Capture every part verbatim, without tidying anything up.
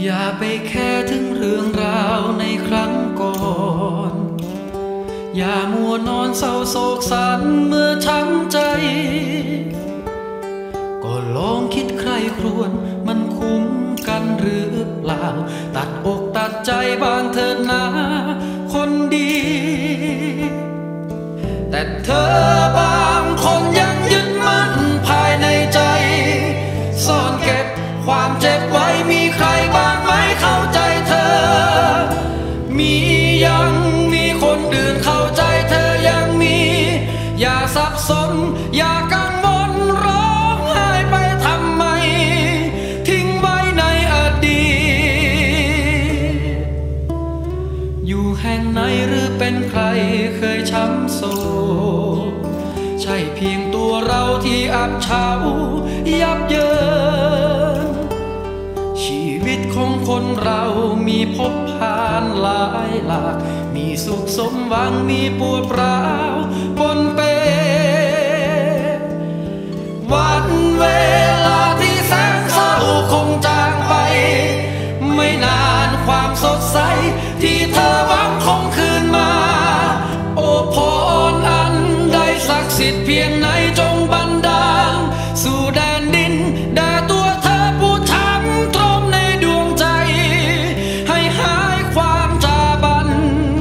อย่าไปแค่ถึงเรื่องราวในครั้งก่อนอย่ามัวนอนเศร้าโศกสันเมื่อช้ำใจก็ลองคิดใครครวญมันคุ้มกันหรือเปล่าตัดอกตัดใจบางเถิดนะคนดีแต่เธอบางคนยังยึดมั่นภายในใจซ่อนเก็บความเจ็บไว้มีใครบ้างไหมเข้าใจเธอมียังมีคนอื่นเข้าใจเธอยังมีอย่าสับสนอย่ากังวลร้องไห้ไปทำไมทิ้งไว้ในอดีตอยู่แห่งไหนหรือเป็นใครเคยช้ำโศกใช่เพียงตัวเราที่อับเฉายับเยินชีวิตของคนเรามีพบผ่านหลายหลากมีสุขสมหวังมีปวดร้าวปนเปวันเวลาที่แสนเศร้าคงจางไปไม่นานความสดใสที่เธอหวังคงคืนมาโอ้พรอันใดศักดิ์สิทธิ์เพียงไหนจงบันดาลสู่แดนดินแด่ตัวเธอผู้ช้ำตรมในดวงใจให้หายความจาบัน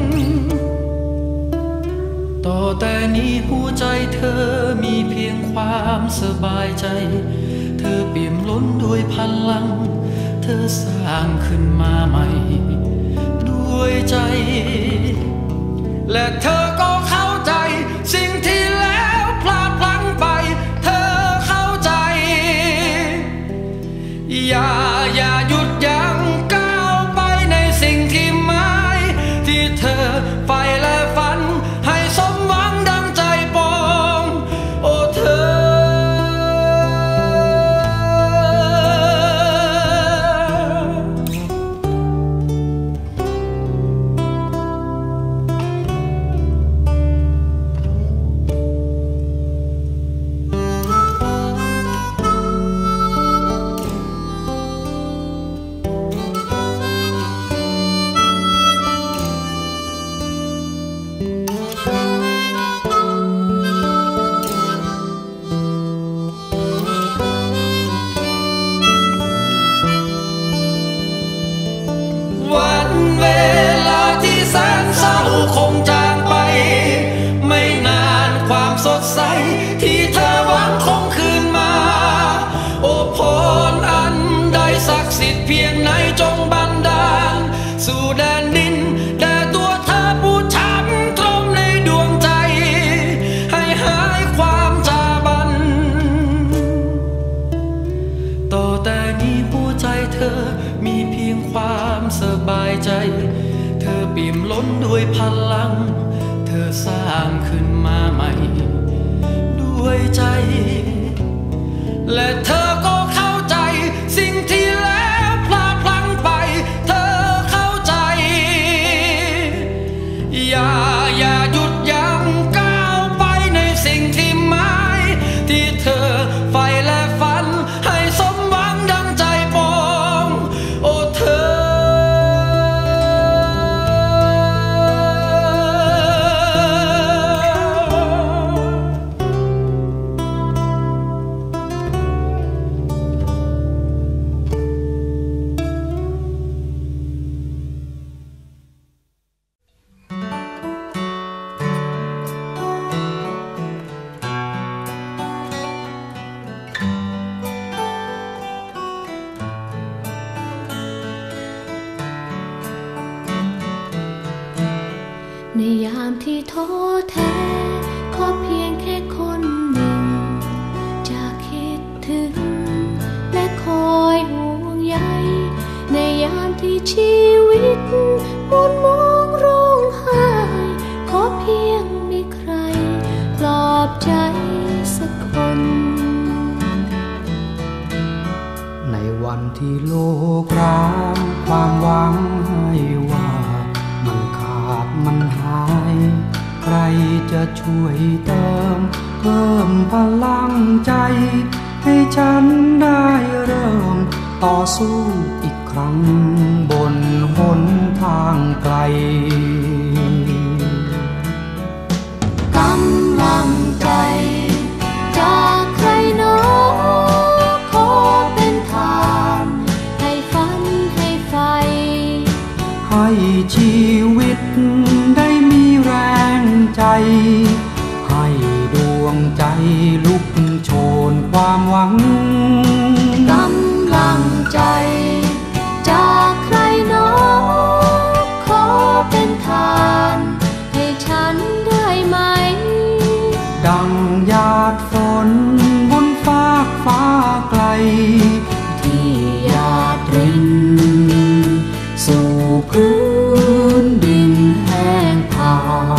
ต่อแต่นี้หัวใจเธอมีเพียงความสบายใจเธอเปี่ยมล้นด้วยพลังเธอสร้างขึ้นมาใหม่ด้วยใจและเธอก็เข้าใจสิ่งที่แล้วพลาดพลั้งไปเธอเข้าใจอย่าอย่าหยุดยั้งก้าวไปในสิ่งที่หมายที่เธอใฝ่และฝันให้สมหวังดังใจปองโอ้เธอวันเวลาที่แสนเศร้าคงจางไปไม่นานความสดใสที่เธอหวังคงคืนมาโอ้พรอันใดศักดิ์สิทธิ์เพียงไหนจงบันดาลสู่แดนดินแด่ตัวเธอผู้ช้ำตรมในดวงใจให้หายความจาบันต่อแต่นี้หัวใจเธอมีเพียงความสบายใจเธอเปี่ยมล้นด้วยพลังเธอสร้างขึ้นมาใหม่ด้วยใจและเธอก็เข้าใจสิ่งที่แล้วพลาดพลั้งไปเธอเข้าใจอย่าอย่าหยุดยั้งก้าวไปในสิ่งที่หมายที่เธอใฝ่และฝันให้สมหวังดังใจปองโอ้เธอในยามที่ท้อแท้ขอเพียงแค่คนหนึ่งจะคิดถึงและคอยห่วงใยในยามที่ชีวิตมุนมองร้องไห้ขอเพียงมีใครปลอบใจสักคนในวันที่โลกร้างความหวังให้ว่ามันขาดมันหายใครจะช่วยเติมเพิ่มพลังใจให้ฉันได้เริ่มต่อสู้อีกคครั้งบนหนทางไกลกำลังใจจากใครหนอขอเป็นทานให้ฝันให้ไฟให้ชีวิตได้มีแรงใจให้ดวงใจลุกโชนความหวังกำลังใจจากใครหนอขอเป็นทานให้ฉันได้ไหมดังหยาดฝนบนฟากฟ้าไกลที่หยาดรินสู่พื้นดินแห้งผาก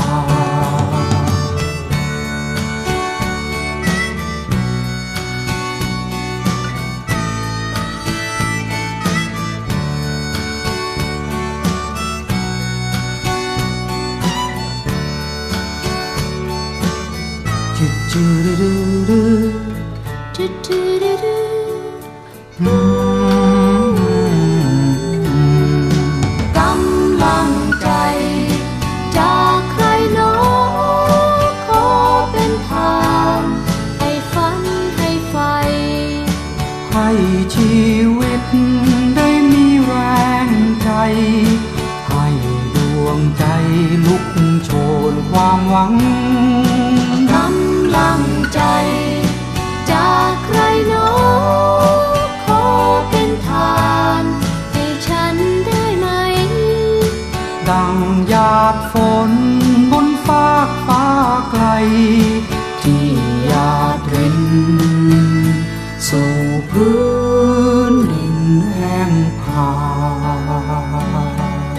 กำลังใจจากใครหนอขอเป็นทานให้ฝันให้ไฟให้ชีวิตได้มีแรงใจให้ดวงใจลุกโชนความหวังกำลังใจจากใครหนอขอเป็นทานให้ฉันได้ไหมดังหยาดฝนบนฟากฟ้าไกลที่หยาดรินสู่พื้นดินแห้งผาก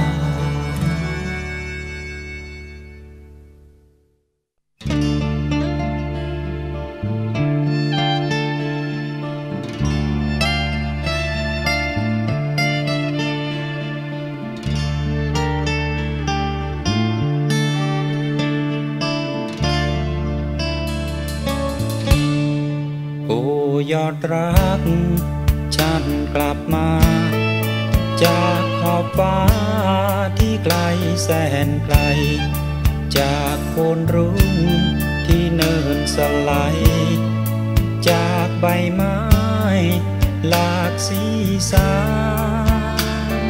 ยอดรักฉันกลับมาจากขอบฟ้าที่ไกลแสนไกลจากโคนรุ้งที่เนินสไลด์จากใบไม้หลากสีสัน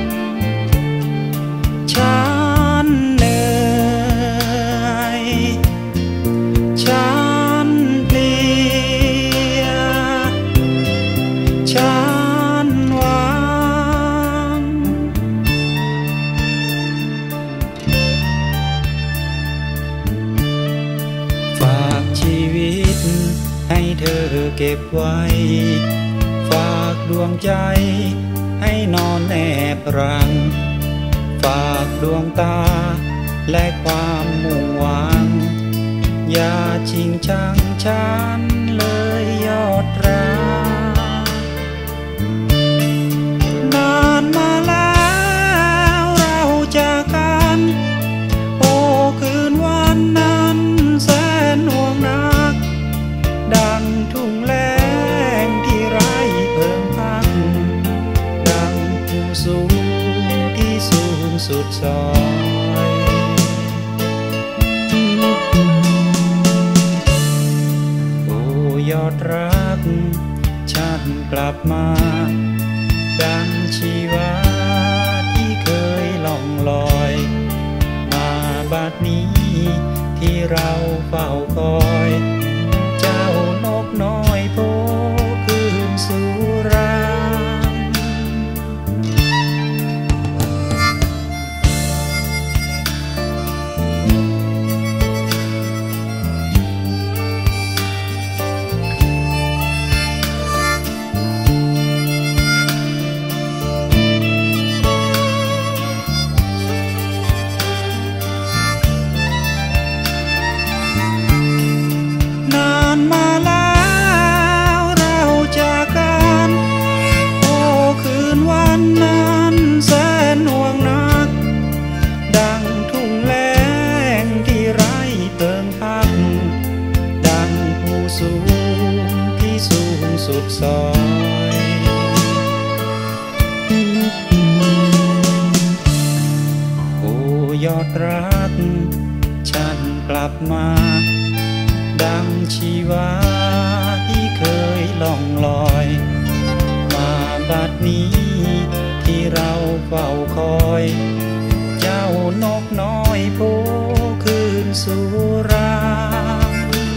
ฉันเหนื่อยฉันเพลียฉันหวังฝากชีวิตให้เธอเก็บไว้ฝากดวงใจให้นอนแนบรังฝากดวงตาและความมุ่งหวังอย่าชิงชังฉันเลยยอดรักนานมาแล้วเราจากกันโอ้คืนวันนั้นแสนห่วงนักดังทุ่งแล้งที่ไร้เพิงพักดังภูสูงที่สูงสุดซอยโอ้ยอดรักฉันกลับมาดังชีวาที่เคยล่องลอยมาบัดนี้ที่เราเฝ้าคอยเจ้านกน้อยโผล่คืนสู่รังนานมาแล้วเราจากกันโอ้คืนวันนั้นแสนห่วงนักดังทุ่งแล้งที่ไร้เพิงพักดังภูสูงที่สูงสุดซอยโอ้ยอดรักฉันกลับมาดังชีวาที่เคยล่องลอยมาบัดนี้ที่เราเฝ้าคอยเจ้านกน้อยโผคืนสู่รัง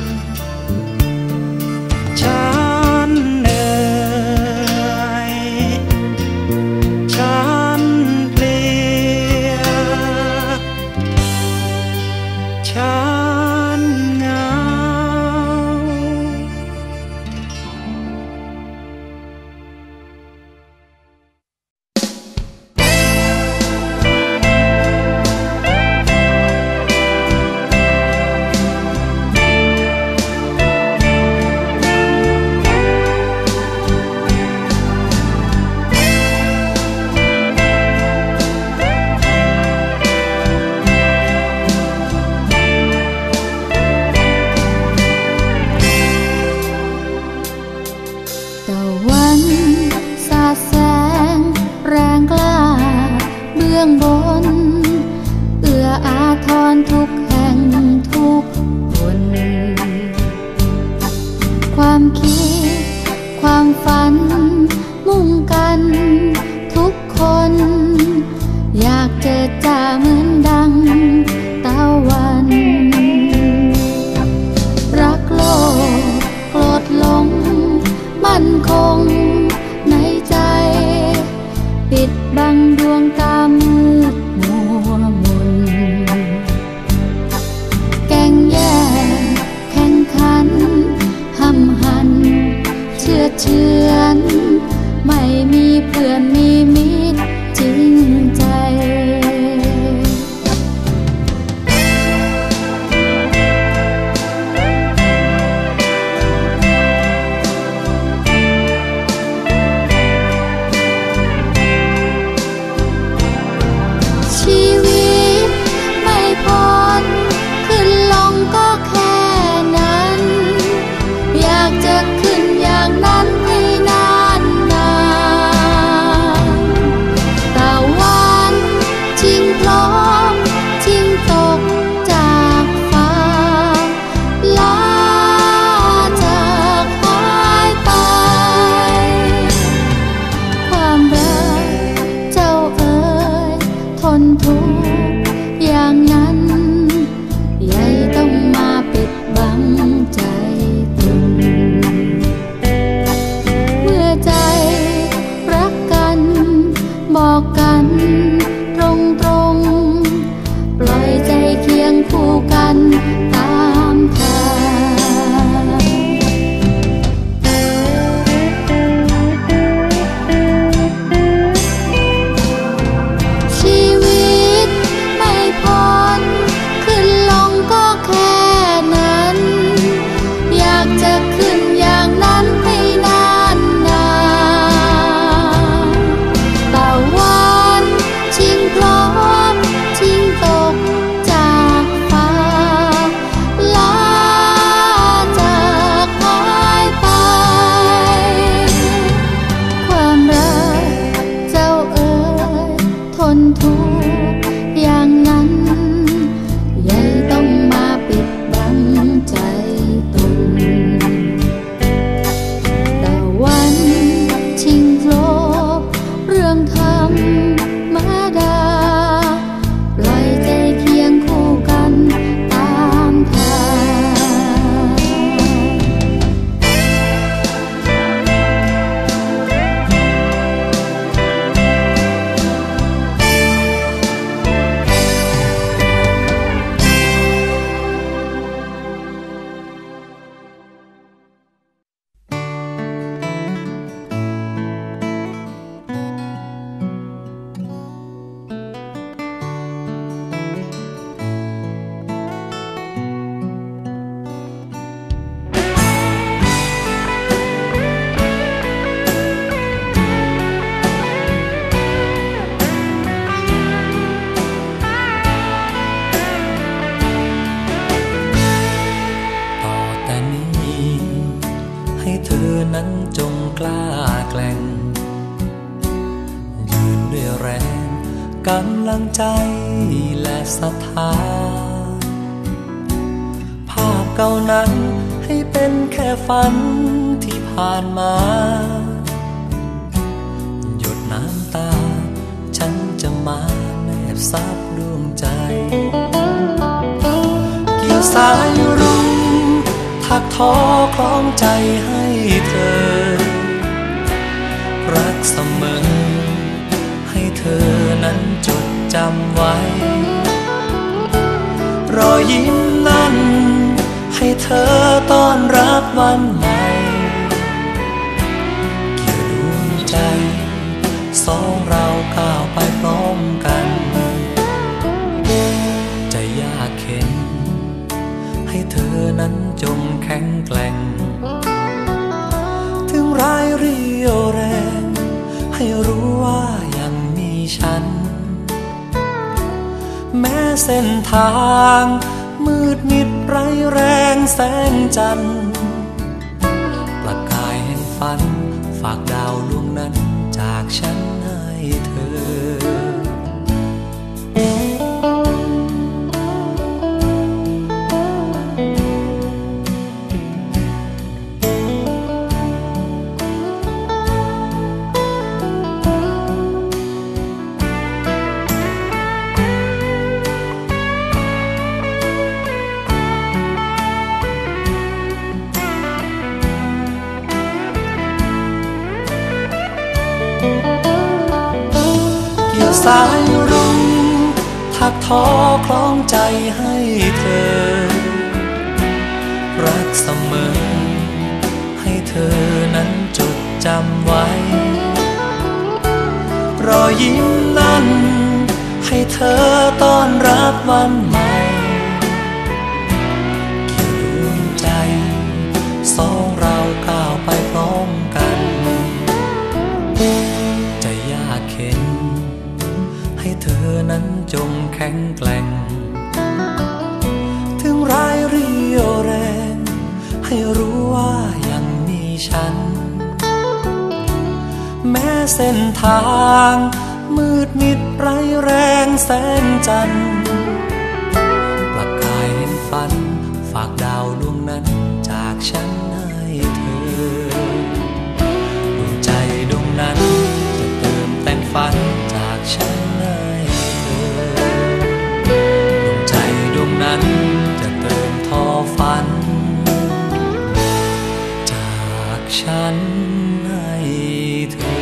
ฉันเหนื่อยฉันเพลียฉันเหงาบนเอื้ออาทรทุกแห่งทุกคนความคิดความฝันมุ่งกันทุกคนอยากเจอจ่าเหมือนดังตะวันรักโลกโกรธหลงมั่นคงในใจปิดบังดวงตามืดมัวมนแก่งแย่งแข่งขันห้ำหันเชื่อเชือนไม่มีเพื่อนมีมิตรจริงใจกำลังใจและศรัทธาภาพเก่านั้นให้เป็นแค่ฝันที่ผ่านมาหยดน้ำตาฉันจะมาแนบซับดวงใจเกี่ยวสายรุ้งถักทอคล้องใจให้เธอรักเสมอให้เธอนั้นจดจำไว้รอยยิ้มนั้นให้เธอต้อนรับวันใหม่เกี่ยวดวงใจสองเราก้าวไปพร้อมกันจะยากเข็นให้เธอนั้นจงแข็งแกร่งถึงร้ายเรียวแรงให้รู้ว่ายังมีฉันแม้เส้นทางมืดมิดไร้แรงแสงจันทร์ประกายแห่งฝันฝากดาวดวงนั้นจากฉันให้เธอสายรุ้งถักทอคล้องใจให้เธอรักเสมอให้เธอนั้นจดจำไว้รอยยิ้มนั้นให้เธอต้อนรับวันใหม่เกี่ยวดวงใจสองเราก้าวไปพร้อมกันจะยากเข็นให้เธอนั้นจงแข็งแกร่งถึงร้ายเรียวแรงให้รู้ว่ายังมีฉันแม้เส้นทางมืดมิดไร้แรงแสงจันทร์ประกายแห่งฝันฝากดาวดวงนั้นจากฉันให้เธอดวงใจดวงนั้นจะเติมแต่งฝันจากฉันนั้นจะเติมทอฝันจากฉันให้เธอ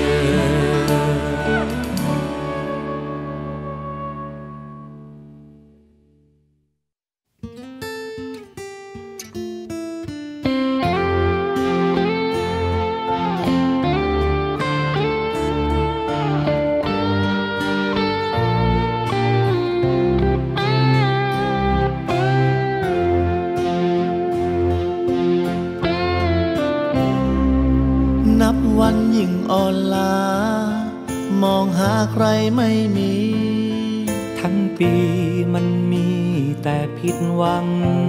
วันยิ่งอ่อนล้ามองหาใครไม่มีทั้งปีมันมีแต่ผิดหวัง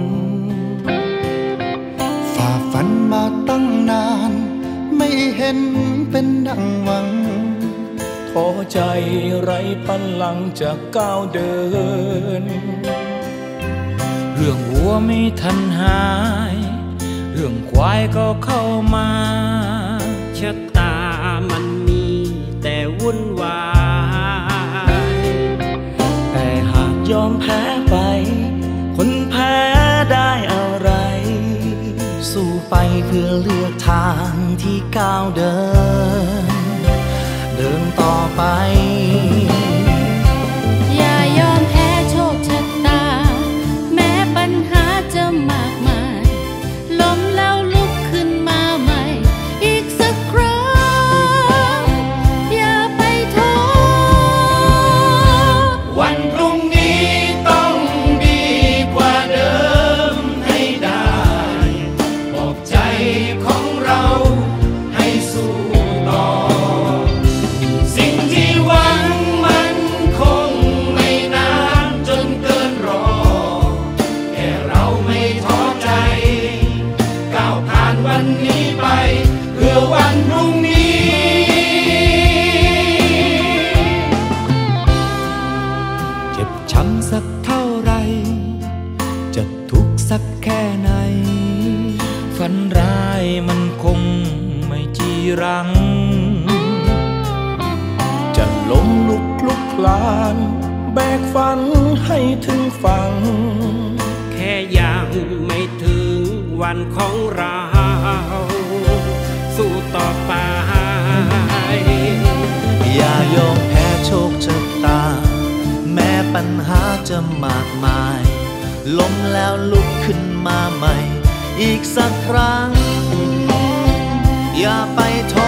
ฝ่าฟันมาตั้งนานไม่เห็นเป็นดังหวังท้อใจไร้พลังจะก้าวเดินเรื่องวัวไม่ทันหายเรื่องควายก็เข้ามาชะตามันมีแต่วุ่นวายแต่หากยอมแพ้ไปคนแพ้ได้อะไรสู้ไปเพื่อเลือกทางที่ก้าวเดินเดินต่อไปอย่ายอมแพ้โชคชะตาแม้ปัญหาจะมากมายล้มแล้วลุกขึ้นมาใหม่อีกสักครั้งอย่าไปท้อวันพรุ่งนี้ต้องดีกว่าเดิมให้ได้บอกใจของเราให้สู้ต่อสิ่งที่หวังานแบกฝันให้ถึงฝั่งแค่ยังไม่ถึงวันของเราสู้ต่อไปอย่ายอมแพ้โชคชะตาแม้ปัญหาจะมากมายล้มแล้วลุกขึ้นมาใหม่อีกสักครั้งอย่าไปท้อ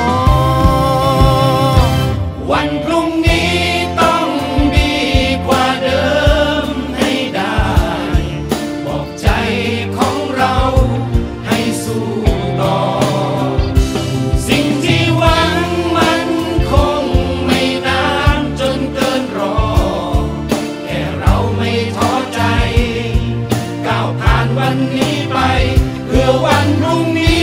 วันพรุ่งนี้ต้องดีกว่าเดิมให้ได้บอกใจของเราให้สู้ต่อสิ่งที่หวังมันคงไม่นานจนเกินรอแค่เราไม่ท้อใจก้าวผ่านวันนี้ไปเพื่อวันพรุ่งนี้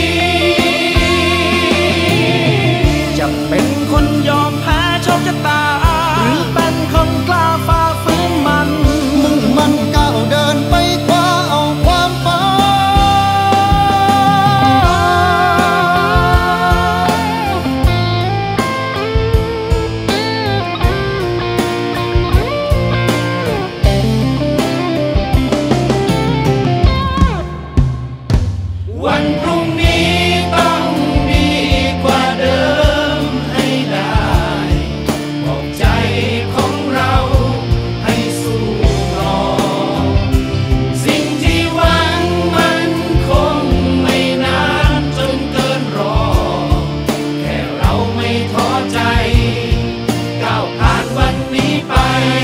จะเป็นคนยอมแพ้โชคชะตาหรือเป็นคนกล้าฝ่าฝืนมันมุ่งมั่นก้าวเดินไปคว้าเอาความฝันวันพรุ่งนี้ต้องดีกว่าเดิมให้ได้บอกใจของเราให้สู้ต่อสิ่งที่หวังมันคงไม่นานจนเกินรอแค่เราไม่ท้อใจก้าวผ่านวันนี้ไป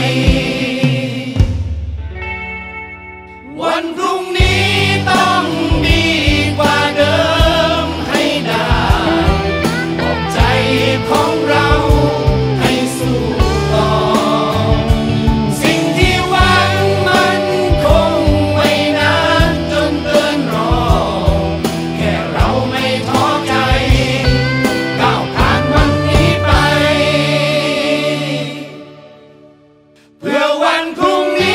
วันพรุ่งนี้ต้องดีกว่าเดิมให้ได้บอกใจของเราให้สู้ต่อสิ่งที่หวังมันคงไม่นานจนเกินรอแค่เราไม่ท้อใจก้าวผ่านวันนี้ไปเพื่อวันพรุ่งนี้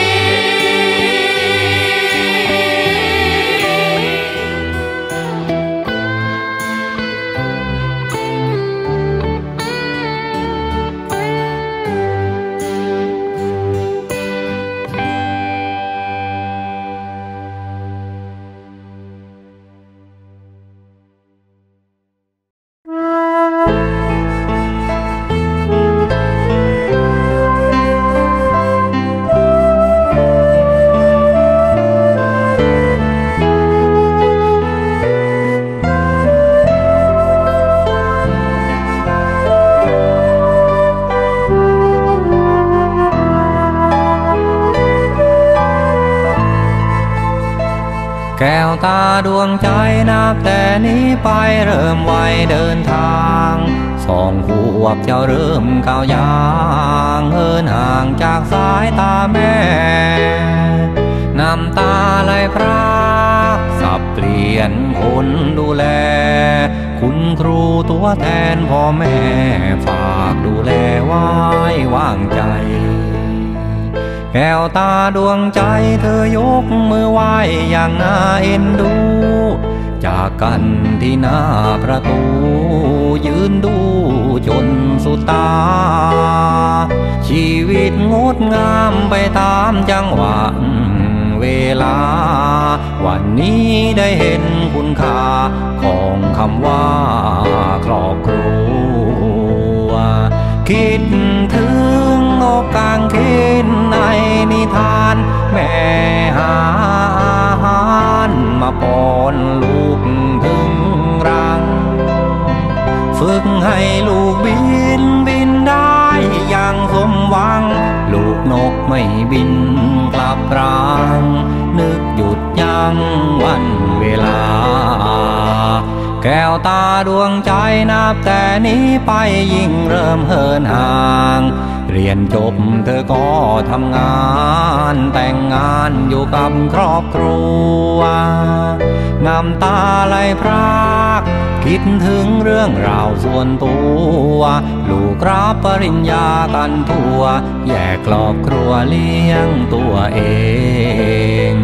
แก้วตาดวงใจนับแต่นี้ไปเริ่มไว้เดินทางสองขวบเจ้าเริ่มก้าวยางเหินห่างจากสายตาแม่น้ำตาไหลพรากสับเปลี่ยนคนดูแลคุณครูตัวแทนพ่อแม่ฝากดูแลไว้วางใจแก้วตาดวงใจเธอยกมือไหว้อย่างน่าเอ็นดูจากกันที่หน้าประตูยืนดูจนสุดตาชีวิตงดงามไปตามจังหวะเวลาวันนี้ได้เห็นคุณค่าของคำว่าครอบครัวคิดถึงโอกกางเขนในนิทานแม่หาอาหารมาป้อนลูกถึงรังฝึกให้ลูกบินบินได้อย่างสมหวังลูกนกไม่บินกลับรังนึกหยุดยั้งวันเวลาแก้วตาดวงใจนับแต่นี้ไปยิ่งเริ่มเหินห่างเรียนจบเธอก็ทำงานแต่งงานอยู่กับครอบครัวน้ำตาไหลพรากคิดถึงเรื่องราวส่วนตัวลูกรับปริญญากันทั่วแยกครอบครัวเลี้ยงตัวเอง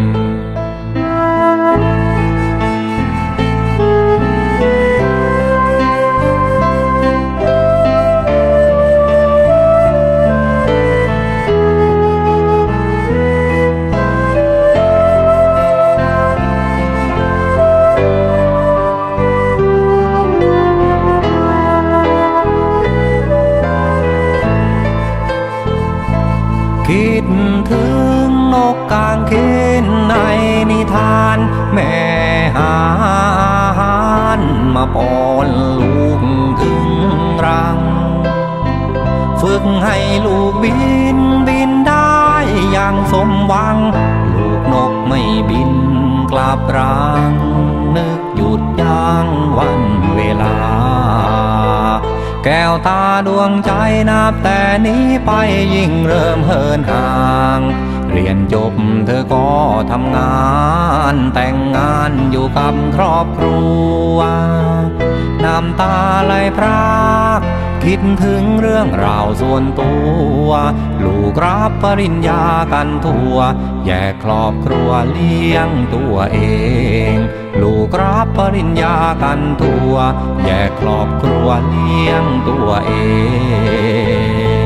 คิดถึงนกกางเขนในนิทานแม่หาอาหารมาป้อนลูกถึงรังฝึกให้ลูกบินบินได้อย่างสมหวังลูกนกไม่บินกลับรังนึกหยุดยั้งวันเวลาแก้วตาดวงใจนับแต่นี้ไปยิ่งเริ่มเหินห่างเรียนจบเธอก็ทำงานแต่งงานอยู่กับครอบครัวน้ำตาไหลพรากคิดถึงเรื่องราวส่วนตัวลูกรับปริญญากันทั่วแยกครอบครัวเลี้ยงตัวเองลูกรับปริญญากันทั่วแยกครอบครัวเลี้ยงตัวเอง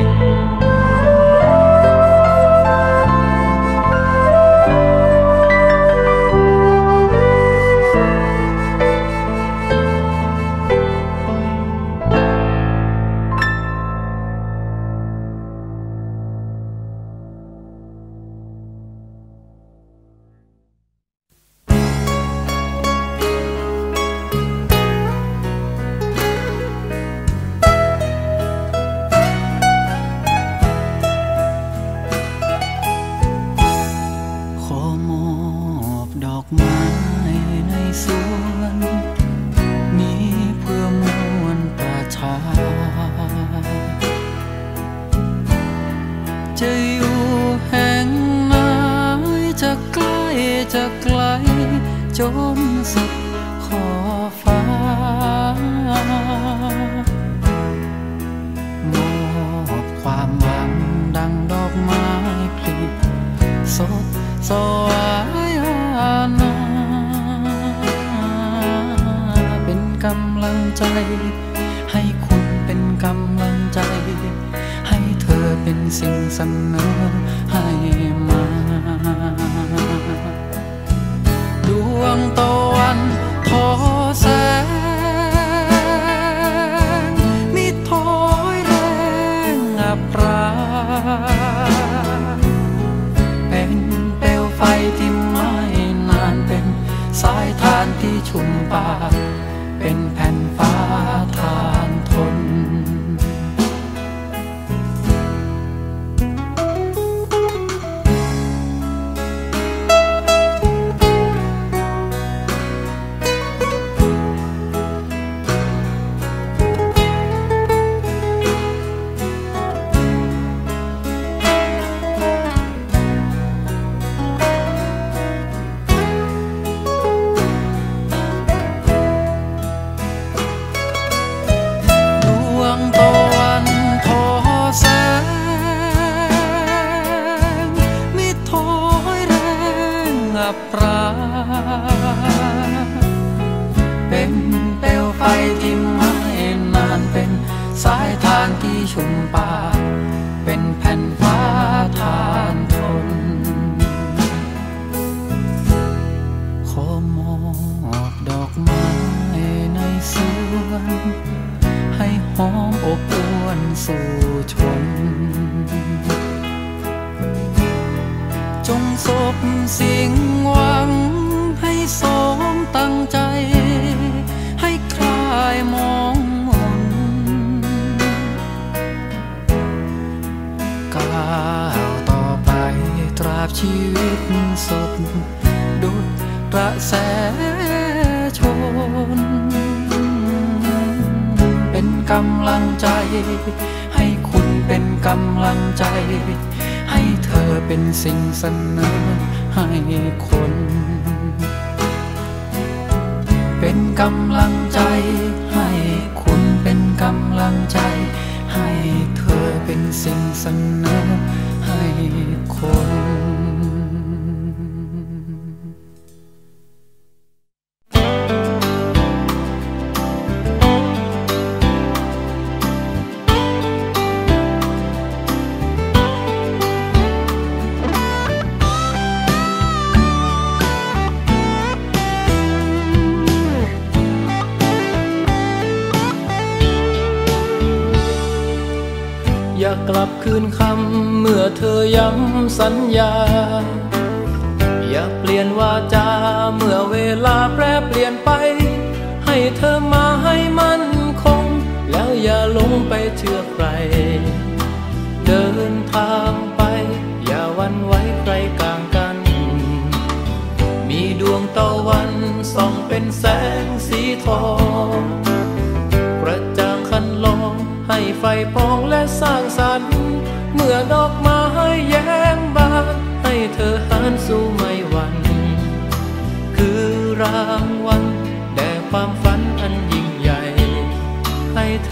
จนสุดขอบฟ้ามอบความหวังดังดอกไม้ผลิสดสวยนาเป็นกำลังใจให้คุณเป็นกำลังใจให้เธอเป็นสิ่งเสนอให้มาดวงตะวันทอแสงมิถอยแรงอับปราเป็นเปลวไฟที่ไม่นานเป็นสายทานที่ชุ่มปากเป็นแผ่นฟ้าทานทนเป็นเปลวไฟที่ไม่นานเป็นสายทานที่ชุ่มปากเป็นแผ่นฟ้าทานทนขอมอบดอกไม้ในสวนให้หอมอบอวลสู่ชนจงสบสิ่งหวังให้สมตั้งใจให้คลายมองมนก้าวต่อไปตราบชีวิตสดดุจกระแสชนเป็นกำลังใจให้คุณเป็นกำลังใจให้เธอเป็นสิ่งเสนอให้คนเป็นกำลังใจให้คุณเป็นกำลังใจให้เธอเป็นสิ่งเสนอให้คนอยากกลับคืนคำเมื่อเธอย้ำสัญญาอย่าเปลี่ยนวาจาเมื่อเวลาแปรเปลี่ยนไปให้เธอมาให้มั่นคงแล้วอย่าหลงไปเชื่อใครเดินทางไปอย่าหวั่นไหวใครกลางกันมีดวงตะวันส่องเป็นแสงสีทองกระจ่างคันลองให้ไฟปองและสร้างสรรค์เมื่อดอกไม้แย้มบานให้เธอหันสู่ไม่หวั่นคือรางวัลแด่ความฝันอันยิ่งใหญ่ให้เธ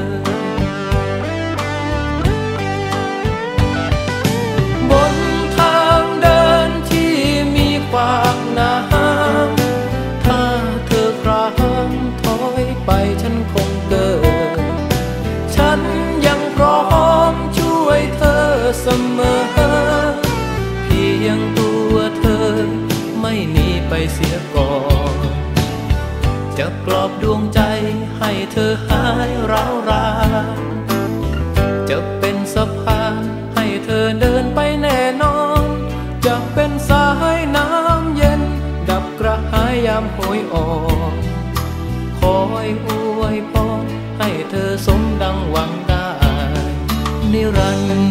อบนทางเดินที่มีขวากน้ำถ้าเธอครางถอยไปฉันคงเกิดฉันยังพร้อมช่วยเธอเสมอเพียงตัวเธอไม่หนีไปเสียก่อนจะปลอบดวงใจให้เธอหายร้าวรานจะเป็นสะพานให้เธอเดินไปแน่นอนจะเป็นสายน้ำเย็นดับกระหายยามโหยอ่อนคอยอวยพรให้เธอสมดังหวังได้นิรันดร์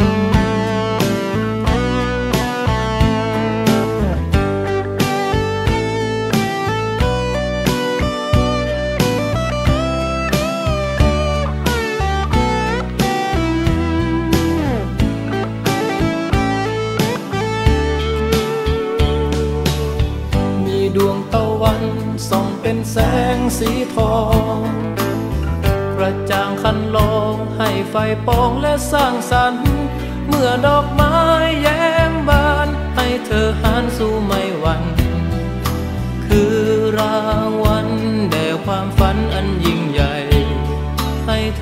ดวงตะวันส่องเป็นแสงสีทองกระจ่างคันลองให้ไฟปองและสร้างสรรค์เมื่อดอกไม้แย้มบานให้เธอหันสู่ไม่หวั่นคือรางวัลแด่ความฝันอันยิ่งใหญ่ให้เธ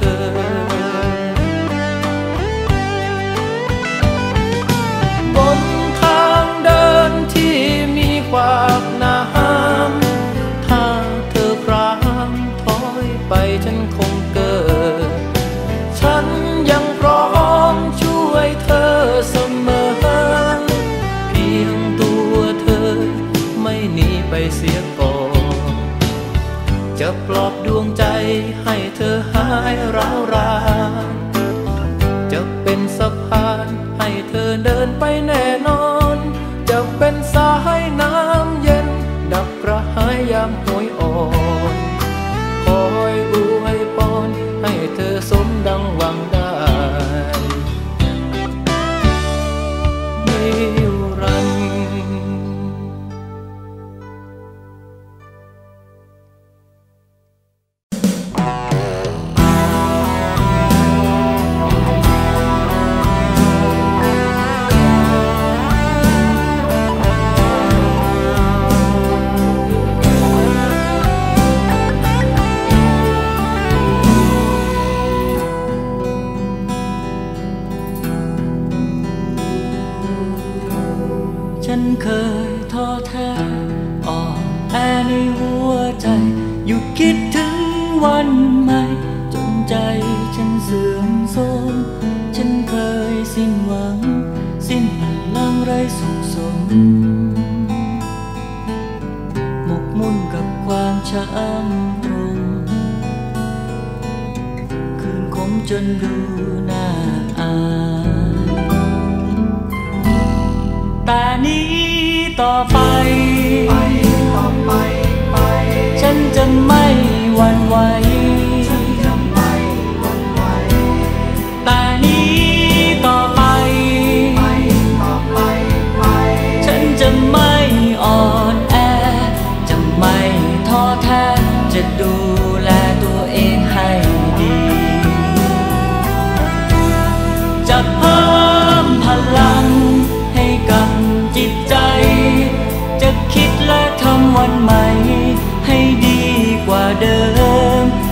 อบนทางเดินที่มีขวากน้ำถ้าเธอพรางถอยไปฉันคงเกิดฉันยังพร้อมช่วยเธอเสมอเพียงตัวเธอไม่หนีไปเสียก่อนจะปลอบดวงใจให้เธอหายร้าวรานจะเป็นสะพานให้เธอเดินไปแน่นอนจะเป็นสายน้ำเย็นดับกระหายยามโหยอ่อนคอยอวยพรให้เธอสมดังหวังได้นิรันดร์ฉันเคยท้อแท้อ่อนแอในหัวใจหยุดคิดถึงวันใหม่จนใจฉันเสื่อมโทรมฉันเคยสิ้นหวังสิ้นพลังไร้สุขสมหมกมุ่นกับความช้ำตรงคืนคมจนดูน่าอายแต่นี้ต่อไปฉันจะไม่หวั่นไหวแต่นี้ต่อไปฉันจะไม่อ่อนแอจะไม่ท้อแท้จะดูแลตัวเองให้ดีจะเพิ่มพลังให้กับจิตใจจะคิดและทำวันใหม่ให้ดีกว่าเดิม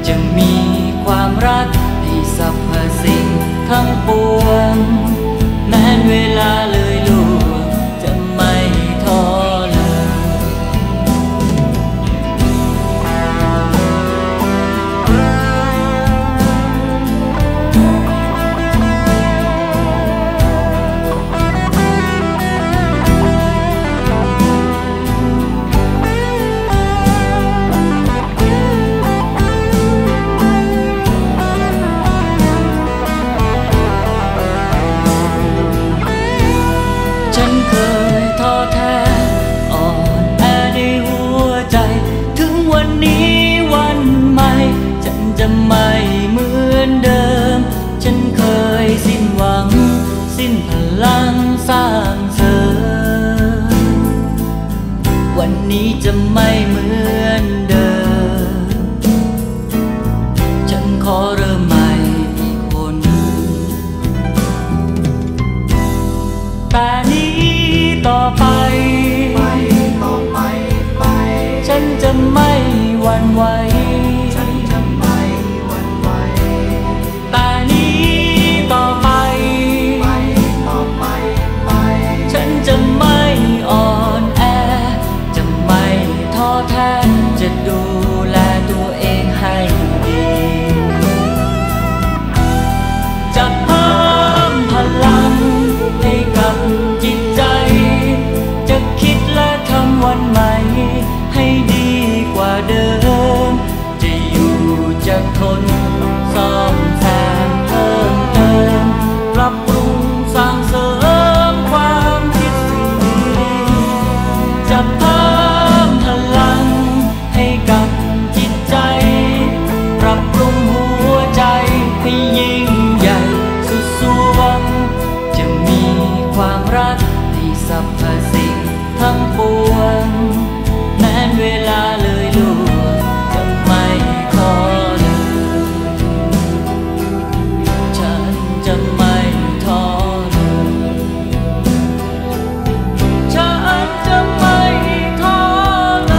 จะมีความรักให้สรรพสิ่งทั้งปวงแม้เวลาเลยล่วงจะไม่ท้อเลยฉันเคยท้อแท้อ่อนแอในหัวใจถึงวันนี้วันใหม่ฉันจะไม่เหมือนเดิมฉันเคยสิ้นหวังสิ้นพลังสร้างเสริมวันนี้จะไม่เหมือนเดิมฉันขอเริ่มใหม่อีกคนแต่นี้ต่อไปฉันจะไม่หวั่นไหวแต่นี้ต่อไปฉันจะไม่อ่อนแอจะไม่ท้อแท้จะดูแลตัวเองให้ดีจะเพิ่มพลังให้กับจิตใจจะคิดและทำวันใหม่ให้ดีกว่าเดิมจะอยู่จะทนซ่อมแซมเพิ่มเติมปรับปรุงสร้างเสริมความคิดสิ่งดีจะเพิ่มพลังให้กับจิตใจปรับปรุงหัวใจให้ยิ่งใหญ่สุดสวงจะมีความรักให้สรรพสิ่งทั้งปวงแม้เวลาเลยล่วงจะไม่ท้อเลยฉันจะไม่ท้อเลยฉันจะไม่ท้อเลย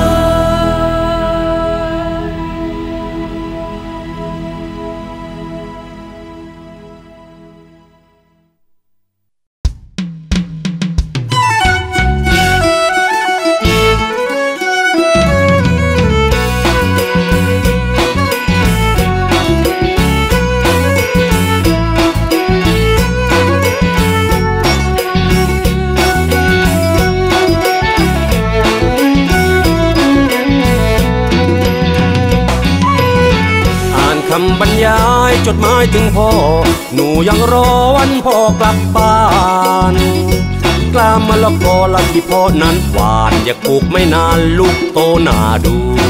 อ่านคำบรรยายจดหมายถึงพ่อหนูยังรอวันพ่อกลับบ้านกล้ามะละกอละที่พ่อนั้นหวานอย่าปลูกไม่นานลูกโตหน้าดู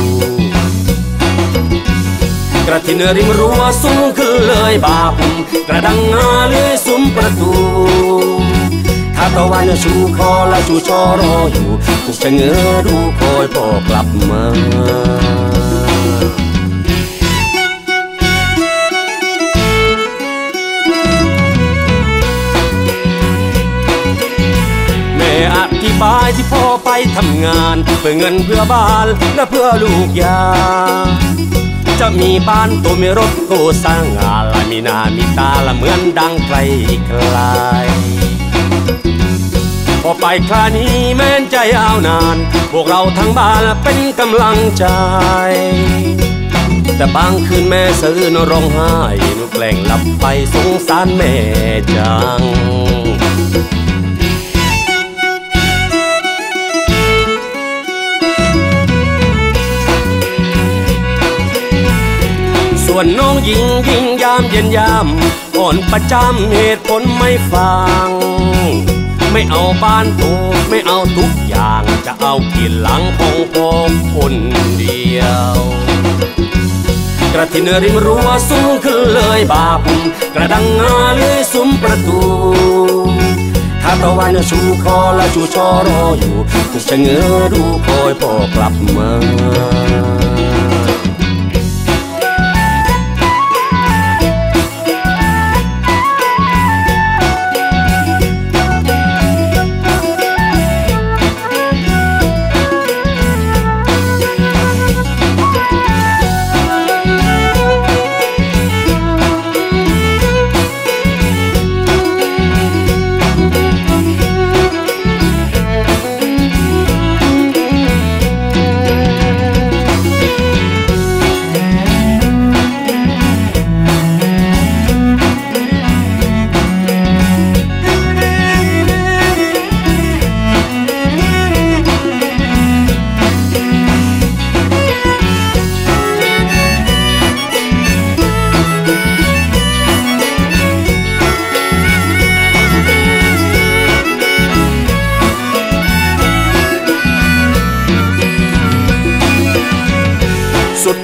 กระทินริมรั้วสูงขึ้นเลยบาปกระดังงาเลื้อยซุ้มประตูถ้าตะวันชูคอและชูชอรออยู่กูจะเงื้อดูคอยพ่อกลับมาแม่อธิบายที่พ่อไปทำงานเพื่อเงินเพื่อบ้านและเพื่อลูกยาจะมีบ้านตัวมีรถโกสร้างงานและมีหน้ามีตาละเหมือนดังไกลไกลพอไปคราวนี้แม้นใจยาวนานพวกเราทั้งบ้านเป็นกำลังใจแต่บางคืนแม่ซื่อนร้องไห้หนูแกล้งหลับไปสงสารแม่จังส่วนน้องหญิงยิ่งยามเย็นยามอ่อนประจำเหตุผลไม่ฟังไม่เอาบ้านโตไม่เอาทุกอย่างจะเอากินหลังของพ่อคนเดียวกระทินริมรั้วสูงขึ้นเลยบาปกระดังงาเลื้อยซุ้มประตูถ้าตะวันชูคอและชูชอรออยู่กูจะเงื้อดูคอยพ่อกลับมา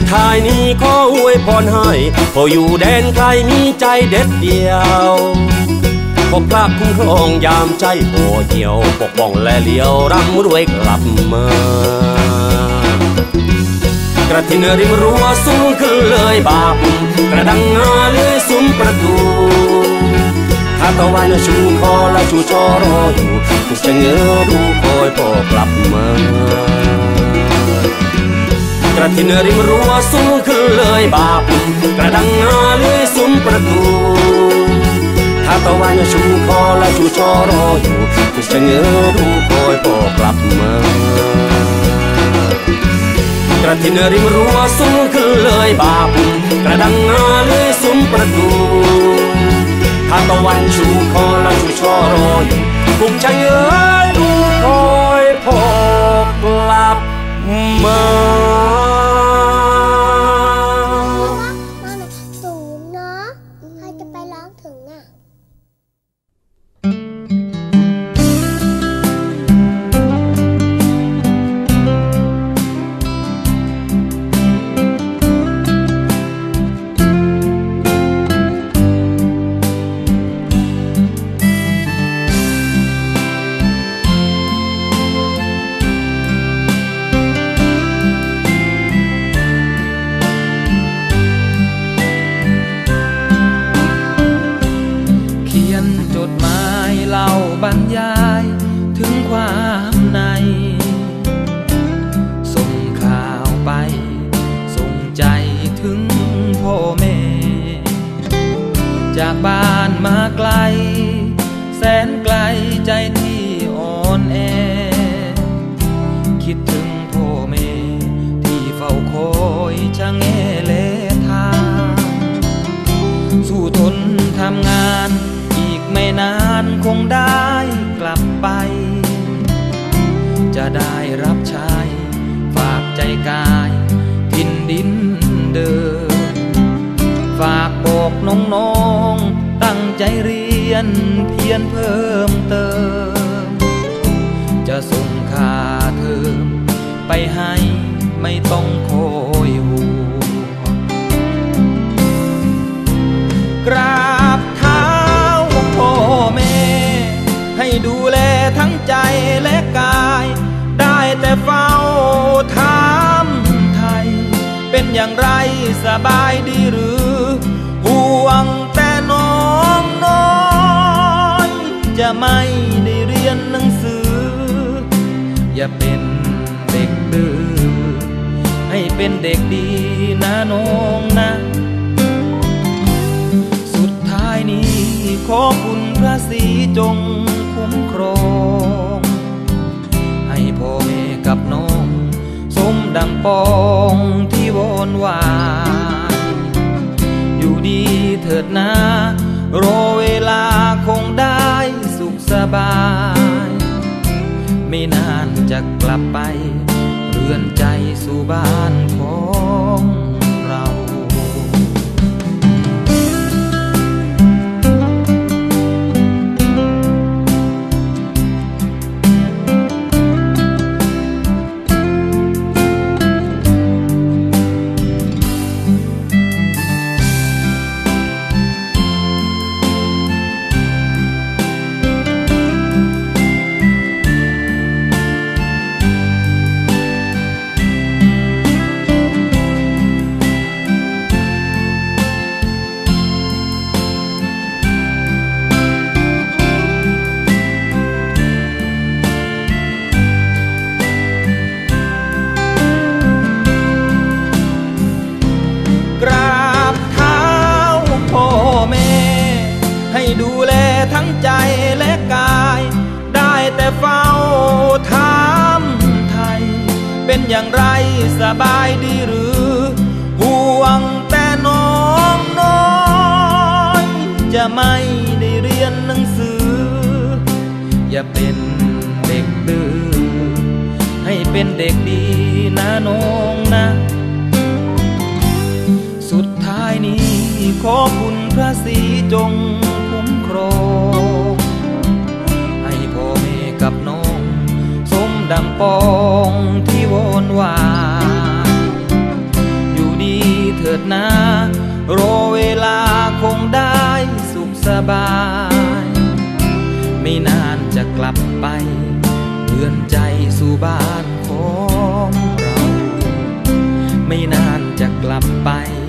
ท้ายนี้ขออวยพรให้พออยู่แดนไกลมีใจเด็ดเดียวขอพระคุ้มครองยามใจโห่เหี่ยวปกป้องและเลี้ยวร่ำรวยกลับมากระทินริมรั้วสูงขึ้นเลยบาปกระดังงาเลื้อยซุ้มประตูข้าตะวันชูคอและชูชอรออยู่ทุกจะเงื้อดูคอยพ่อกลับมากระทินริมรั้วสูงขึ้นเลยบาปกระดังงาเลื้อยซุ้มประตูข้าตะวันชูคอและชูชอรออยู่ทุกจะเงื้อดูคอยพ่อกลับมากระทินริมรั้วสูงขึ้นเลยบาปกระดังงาเลื้อยซุ้มประตูข้าตะวันชูคอและชูชอรออยู่ทุกจะเงื้อดูคอยพ่อกลับมาสูงเนาะใครจะไปร้องถึงอ่ะบรรยายถึงความในส่งข่าวไปส่งใจถึงพ่อแม่จากบ้านมาไกลแสนไกลใจที่อ่อนแอคิดถึงพ่อแม่ที่เฝ้าคอยชะแงเลทางสู้ทนทำงานไม่นานคงได้กลับไปจะได้รับใช้ฝากใจกายทินดินเดิมฝากบอกน้องๆตั้งใจเรียนเพียรเพิ่มเติมจะส่งค่าเทอมไปให้ไม่ต้องคอยห่วงกราบพ่อแม่ให้ดูแลทั้งใจและกายได้แต่เฝ้าถามไทยเป็นอย่างไรสบายดีหรือห่วงแต่น้องน้อยจะไม่ได้เรียนหนังสืออย่าเป็นเด็กดื้อให้เป็นเด็กดีนะน้องนะสุดท้ายนี้ขอคุณพระศรีจงคุ้มครองให้พ่อแม่กับน้องสมดังปองที่วอนวายอยู่ดีเถิดนะรอเวลาคงได้สุขสบายไม่นานจะกลับไปเรือนใจสู่บ้านของเรา เป็นอย่างไรสบายดีหรือห่วงแต่น้องน้อยจะไม่ได้เรียนหนังสืออย่าเป็นเด็กดื้อให้เป็นเด็กดีนะน้องนะสุดท้ายนี้ขอคุณพระศรีจงคุ้มครองให้พ่อแม่กับน้องสมดังปองที่วอนวายอยู่ถิดนารอเวลาคงได้สุขสบายไม่นานจะกลับไปเตือนใจสู่บ้านของเราไม่นานจะกลับไป